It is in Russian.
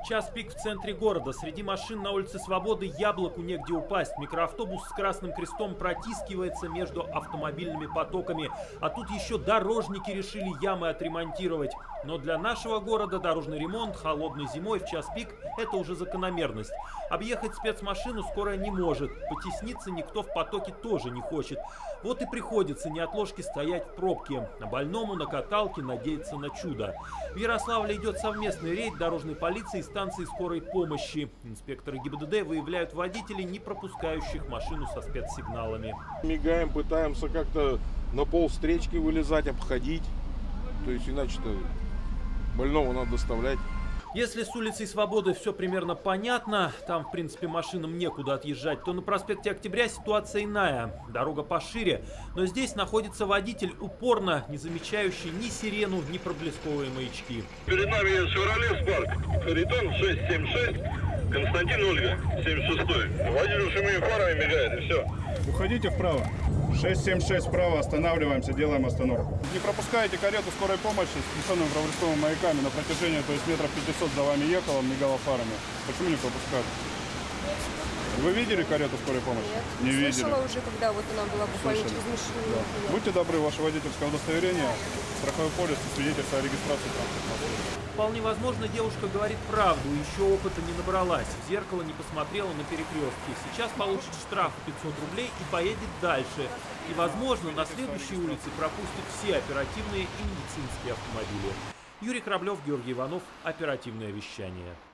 Час пик в центре города. Среди машин на улице Свободы яблоку негде упасть. Микроавтобус с красным крестом протискивается между автомобильными потоками. А тут еще дорожники решили ямы отремонтировать. Но для нашего города дорожный ремонт холодной зимой в час пик – это уже закономерность. Объехать спецмашину скорая не может. Потесниться никто в потоке тоже не хочет. Вот и приходится неотложки стоять в пробке. А больному на каталке надеяться на чудо. В Ярославле идет совместный рейд дорожной полиции и станции скорой помощи. Инспекторы ГИБДД выявляют водителей, не пропускающих машину со спецсигналами. Мигаем, пытаемся как-то на полвстречки вылезать, обходить. То есть иначе-то больного надо доставлять. Если с улицей Свободы все примерно понятно, там в принципе машинам некуда отъезжать, то на проспекте Октября ситуация иная. Дорога пошире, но здесь находится водитель, упорно не замечающий ни сирену, ни проблесковые маячки. Перед нами есть Chevrolet Spark, Харитон 676, Константин Ольга 76. Водитель ушами фарами мигает и все. Уходите вправо. 676 вправо, останавливаемся, делаем остановку. Не пропускаете карету скорой помощи с включенными проблесковыми маяками на протяжении, то есть метров 500 за вами ехала, мигала фарами. Почему не пропускают? Вы видели карету скорой помощи? Нет. Не видели. Слышала уже, когда вот она была буквально через машину. Да. Будьте добры, ваше водительское удостоверение, страховой полис и свидетельство о регистрации транспортного средства. Вполне возможно, девушка говорит правду, еще опыта не набралась, в зеркало не посмотрела на перекрестке. Сейчас получит штраф 500 рублей и поедет дальше. И, возможно, на следующей улице пропустит все оперативные и медицинские автомобили. Юрий Кораблев, Георгий Иванов. Оперативное вещание.